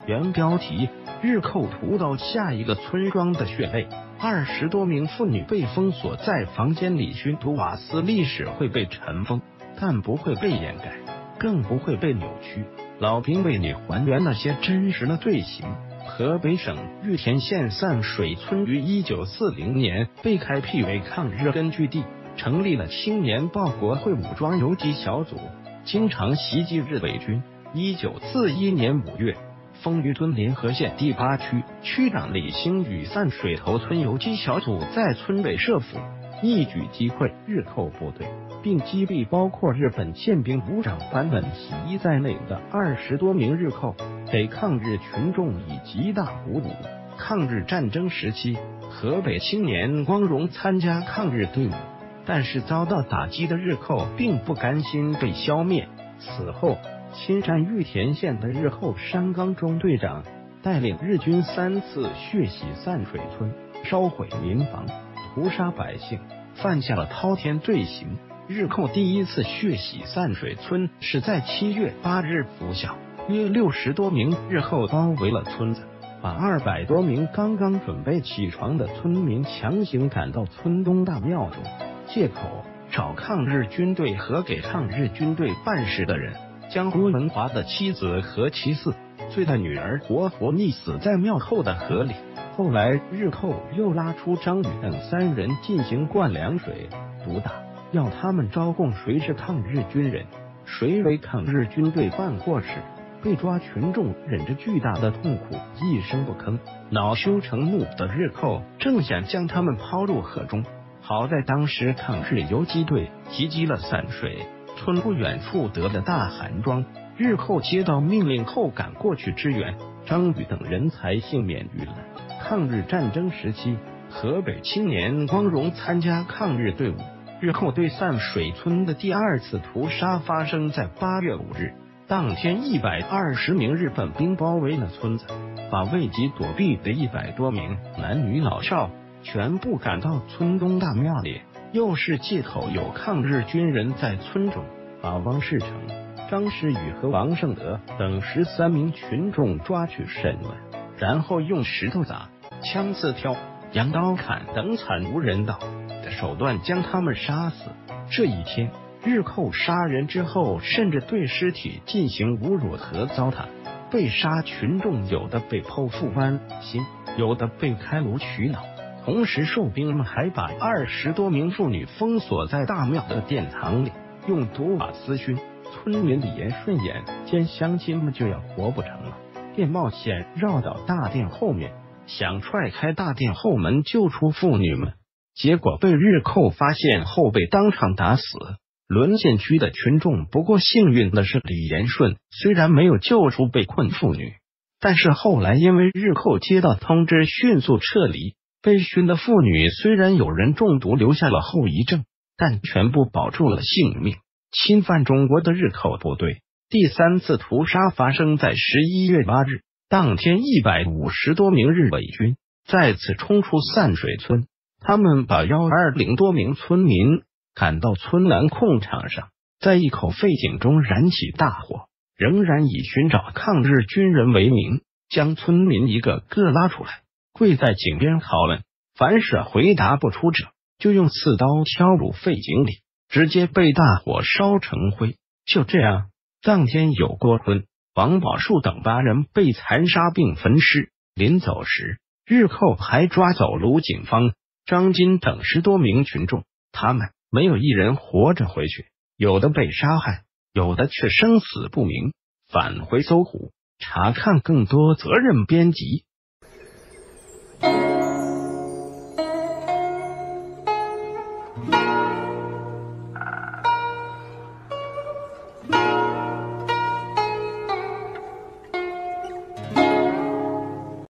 原标题：日寇屠到下一个村庄的血泪，20多名妇女被封锁在房间里熏毒瓦斯。历史会被尘封，但不会被掩盖，更不会被扭曲。老兵为你还原那些真实的罪行。河北省玉田县散水村于1940年被开辟为抗日根据地，成立了青年报国会武装游击小组，经常袭击日伪军。1941年5月，丰余村联合县第8区区长李兴与散水头村游击小组在村委设伏，一举击溃日寇部队，并击毙包括日本宪兵部长坂本喜一在内的20多名日寇，给抗日群众以极大鼓舞。抗日战争时期，河北青年光荣参加抗日队伍，但是遭到打击的日寇并不甘心被消灭。此后，侵占玉田县的日后山冈中队长带领日军3次血洗散水村，烧毁民房，屠杀百姓，犯下了滔天罪行。日寇第一次血洗散水村是在7月8日拂晓，约60多名日寇包围了村子，把200多名刚刚准备起床的村民强行赶到村东大庙中，借口找抗日军队和给抗日军队办事的人，将郭文华的妻子和其4岁的女儿活活溺死在庙后的河里。后来日寇又拉出张宇等3人进行灌凉水毒打，要他们招供谁是抗日军人，谁为抗日军队办过事。被抓群众忍着巨大的痛苦一声不吭，恼羞成怒的日寇正想将他们抛入河中。好在当时抗日游击队袭击了散水村不远处得了大寒庄，日寇接到命令后赶过去支援，张宇等人才幸免于难。抗日战争时期，河北青年光荣参加抗日队伍。日寇对散水村的第2次屠杀发生在8月5日，当天120名日本兵包围了村子，把未及躲避的100多名男女老少全部赶到村东大庙里，又是借口有抗日军人在村中，把汪世成、张世宇和王胜德等13名群众抓去审问，然后用石头砸、枪刺挑、扬刀砍等惨无人道的手段将他们杀死。这一天，日寇杀人之后，甚至对尸体进行侮辱和糟蹋。被杀群众有的被剖腹剜心，有的被开颅取脑。同时，受兵们还把20多名妇女封锁在大庙的殿堂里，用毒瓦斯熏。村民李延顺眼见乡亲们就要活不成了，便冒险绕到大殿后面，想踹开大殿后门救出妇女们，结果被日寇发现后被当场打死。沦陷区的群众不过幸运的是，李延顺虽然没有救出被困妇女，但是后来因为日寇接到通知迅速撤离，被熏的妇女虽然有人中毒留下了后遗症，但全部保住了性命。侵犯中国的日寇部队第3次屠杀发生在11月8日，当天150多名日伪军再次冲出散水村，他们把120多名村民赶到村南空场上，在一口废井中燃起大火，仍然以寻找抗日军人为名，将村民一个个拉出来，跪在井边拷问，凡是回答不出者，就用刺刀挑入废井里，直接被大火烧成灰。就这样，当天有郭坤、王宝树等8人被残杀并焚尸。临走时，日寇还抓走卢景芳、张金等10多名群众，他们没有一人活着回去，有的被杀害，有的却生死不明。返回搜狐，查看更多责任编辑。